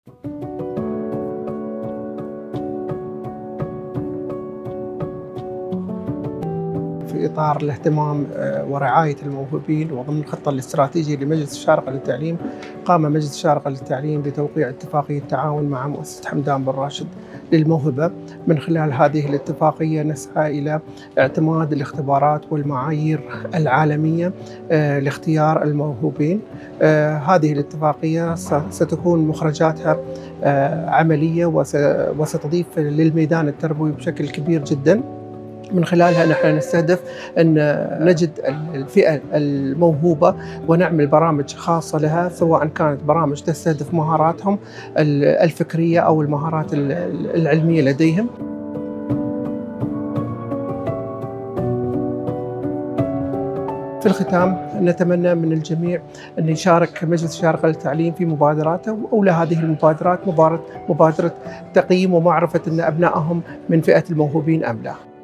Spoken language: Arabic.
في إطار الاهتمام ورعاية الموهوبين وضمن الخطة الاستراتيجية لمجلس الشارقة للتعليم، قام مجلس الشارقة للتعليم بتوقيع اتفاقية تعاون مع مؤسسة حمدان بن راشد للموهبة. من خلال هذه الاتفاقية نسعى إلى اعتماد الاختبارات والمعايير العالمية لاختيار الموهوبين. هذه الاتفاقية ستكون مخرجاتها عملية وستضيف للميدان التربوي بشكل كبير جدا. من خلالها نحن نستهدف أن نجد الفئة الموهوبة ونعمل برامج خاصة لها، سواء كانت برامج تستهدف مهاراتهم الفكرية أو المهارات العلمية لديهم. في الختام نتمنى من الجميع أن يشارك مجلس الشارقة للتعليم في مبادراته، وأولى هذه المبادرات مبادرة تقييم ومعرفة أن أبنائهم من فئة الموهوبين أم لا.